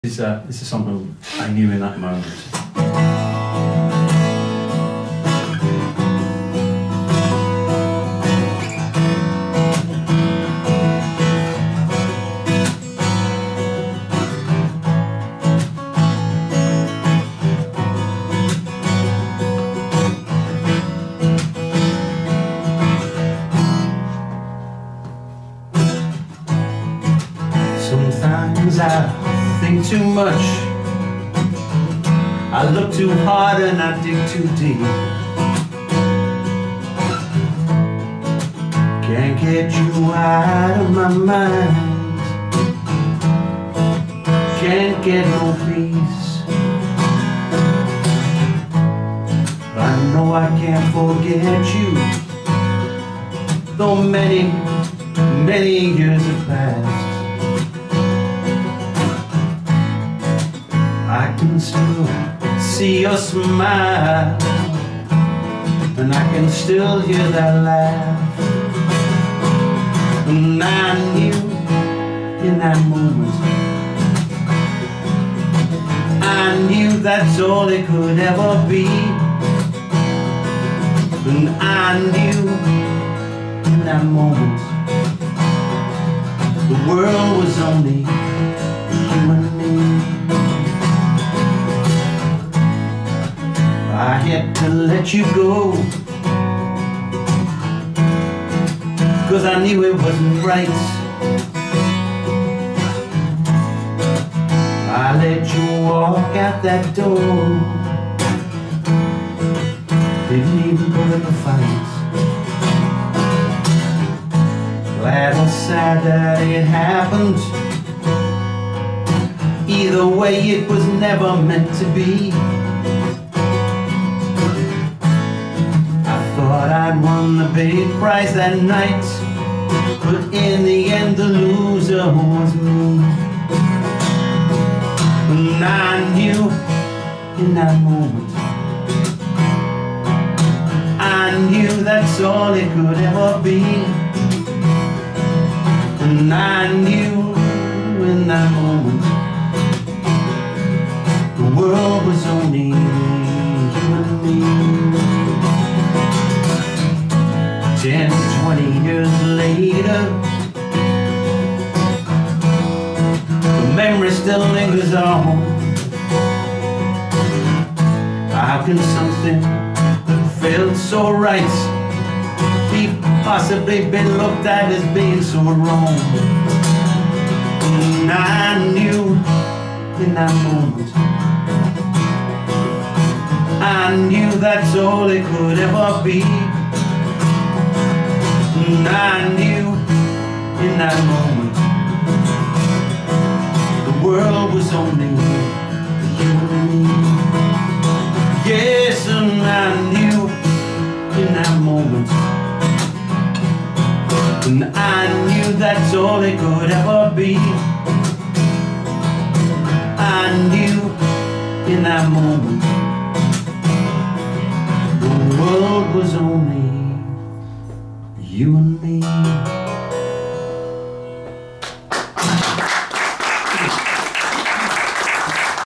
This is something I knew in that moment. Sometimes I think too much, I look too hard and I dig too deep. Can't get you out of my mind, can't get no peace. I know I can't forget you, though many, many years have passed. I can still see your smile, and I can still hear that laugh. And I knew in that moment, I knew that's all it could ever be. And I knew in that moment, the world was only you and me. I had to let you go, 'cause I knew it wasn't right. I let you walk out that door, didn't even put up a fight. Glad or sad that it happened, either way it was never meant to be. I'd won the big prize that night, but in the end the loser was me. And I knew in that moment, I knew that's all it could ever be. And I knew in that moment, the world was only you and me. 10, 20 years later, the memory still lingers on. How can something that felt so right be possibly been looked at as being so wrong? And I knew in that moment, I knew that's all it could ever be. And I knew in that moment, the world was only you and me. Yes, and I knew in that moment, and I knew that's all it could ever be. I knew in that moment, the world was only